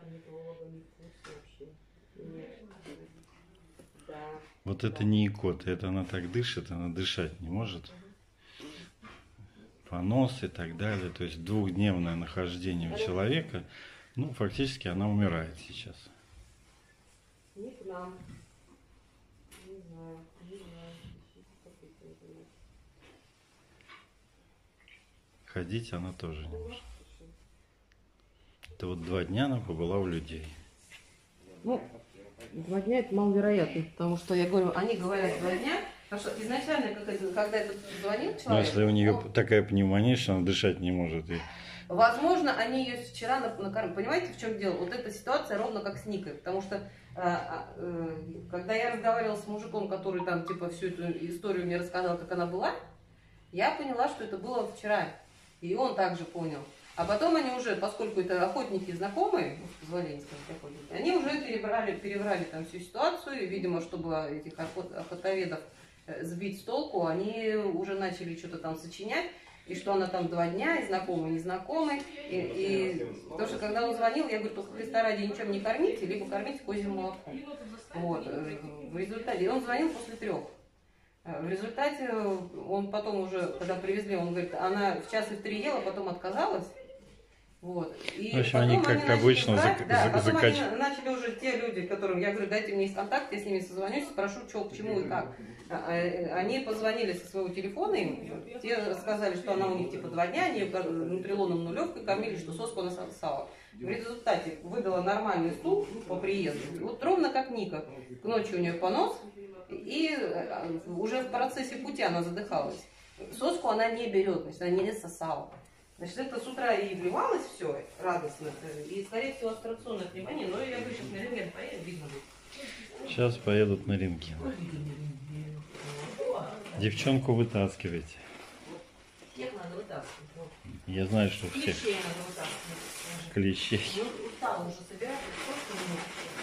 Вот это не икота, это она так дышит, она дышать не может. Понос и так далее. То есть двухдневное нахождение у человека, ну, фактически она умирает сейчас. Не к нам. Не знаю, не знаю. Ходить она тоже не может. Это вот 2 дня она побыла у людей. Ну, 2 дня это маловероятно, потому что, я говорю, они говорят 2 дня, потому что изначально, когда этот звонил человек... Но если у нее такая пневмония, что она дышать не может. И... Возможно, они ее вчера накормили. Понимаете, в чем дело? Вот эта ситуация ровно как с Никой, потому что когда я разговаривала с мужиком, который там типа всю эту историю мне рассказал, как она была, я поняла, что это было вчера. И он также понял. А потом они уже, поскольку это охотники знакомые, позволение сказать охотники, они уже переврали там всю ситуацию, и, видимо, чтобы этих охотоведов сбить с толку, они уже начали что-то там сочинять, и что она там 2 дня, и знакомый, незнакомый. Потому что когда он звонил, я говорю, только Христа ради ничем не кормите, либо кормите козьим молоком. Вот. В результате, и он звонил после 3. В результате он потом уже, когда привезли, он говорит, она в 1 в 3 ела, потом отказалась. Вот. И в общем, они, как обычно, потом они начали уже те люди, которым я говорю, дайте мне их контакт, я с ними созвонюсь, спрошу, что, к чему и как. Они позвонили со своего телефона им, те сказали, что она у них типа 2 дня, они нутрилоном нулевкой кормили, что соску она сосала. В результате выдала нормальный стул по приезду, вот ровно как Ника. К ночи у нее понос, и уже в процессе пути она задыхалась. Соску она не берет, значит, она не сосала. Значит, это с утра и вливалось все радостно, и, скорее всего, аспирационная пневмония, но я говорю, сейчас на рентген поедем, видно будет. Сейчас поедут на рентген. Девчонку вытаскивайте. Всех надо вытаскивать. Я знаю, что всех. Клещей надо вытаскивать. Клещей. Ну, устала уже собирать, просто